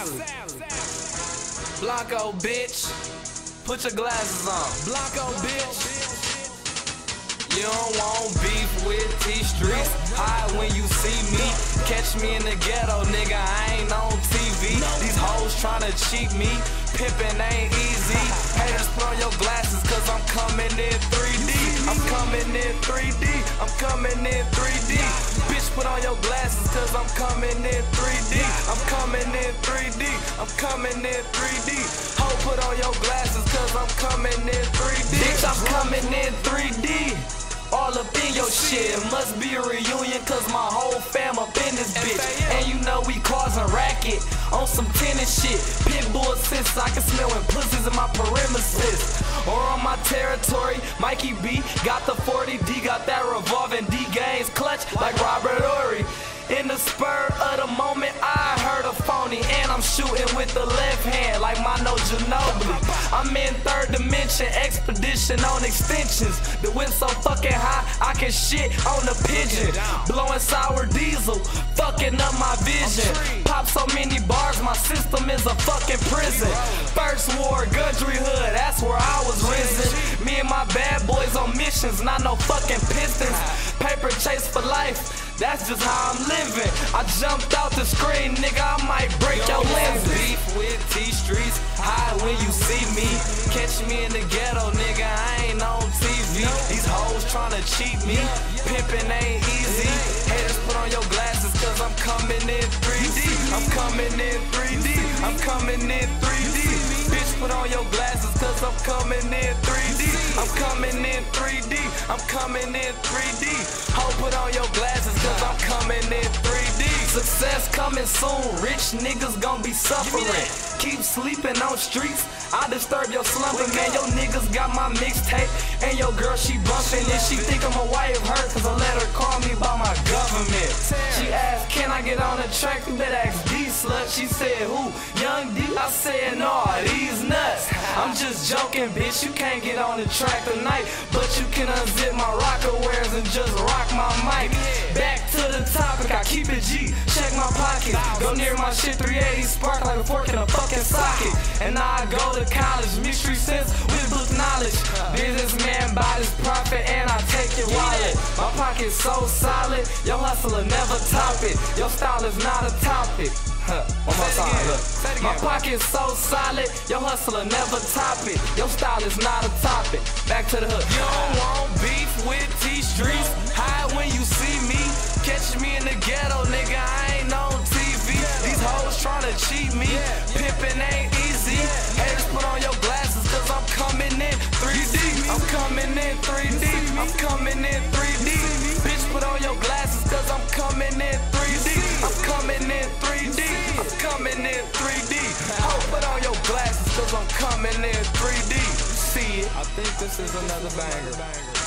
Blanco, bitch. Put your glasses on. Blanco, bitch. You don't want beef with T-Streets. Hide when you see me. Catch me in the ghetto, nigga, I ain't on TV. These hoes tryna cheat me. Pimpin' ain't easy. Haters, put on your glasses, cause I'm coming in 3D. I'm coming in 3D. I'm coming in 3D. Bitch, put on your glasses, cause I'm coming in 3D. I'm coming in 3D. I'm coming in 3D. Ho, put on your glasses, cause I'm coming in 3D. Bitch, I'm coming in 3D. All up in your shit, it must be a reunion, cause my whole fam up in this bitch. And you know we causing racket on some tennis shit. Pitbull assists, I can smell when pussies in my perimeters. Or on my territory, Mikey B got the 40D, got that revolving D games clutch like Robert Horry. In the spur of the moment, I heard a phony, and I'm shooting with the left hand like Mano Ginobili. I'm in third dimension, expedition on extensions. The whip so fucking high, I can shit on the pigeon. Blowing sour diesel, fucking up my vision. Pop so many bars, my system is a fucking prison. First war, Gundry Hood, that's where I was risen. Me and my bad boys on missions, not no fucking pistons. Paper chase for life. That's just how I'm living. I jumped out the screen, nigga, I might break your lenses. Beef with T-Streets, hide when you see me. Catch me in the ghetto, nigga, I ain't on TV. These hoes tryna cheat me, pimpin' ain't easy. Haters, put on your glasses, cause I'm coming in 3D. I'm coming in 3D. I'm coming in 3D. Bitch, put on your glasses, cause I'm coming in 3D. I'm coming in 3D. I'm coming in 3D. Ho, put on your glasses, cause I'm coming in 3D. Success coming soon, rich niggas gon' be suffering. Keep sleeping on streets, I disturb your slumber, man. Your niggas got my mixtape, and your girl, she bumpin'. And she think I'm a wife her, cause I let her call me by my government. She asked, can I get on the track? You better ask D slut. She said, who? Young D? I said, no, these nuts. I'm just joking, bitch, you can't get on the track tonight, but you can unzip my rocker wears and just rock my mic. Back to the topic, I keep it G, check my pocket. Go near my shit, 380 spark like a fork in a fucking socket. And now I go to college, mixed street sense with book knowledge. Businessman by this profit, and I take your wallet. My pocket's so solid, your hustler never top it. Your style is not a topic. One more time, look. My pocket's so solid, your hustler never top it. Your style is not a topic. Back to the hood. You don't want beef with T-Streets. Hide when you see me. Catch me in the ghetto, nigga, I ain't on TV. These hoes tryna cheat me. Pimpin' ain't easy. Haters, put on your glasses, cause I'm coming in 3D. I'm coming in 3D. I'm coming in 3D. Bitch, put on your glasses, cause I'm coming in 3D. I'm coming in 3D. I'm coming in 3D. Ho, put on your glasses, cause I'm coming in 3D. You see it? I think this is another banger.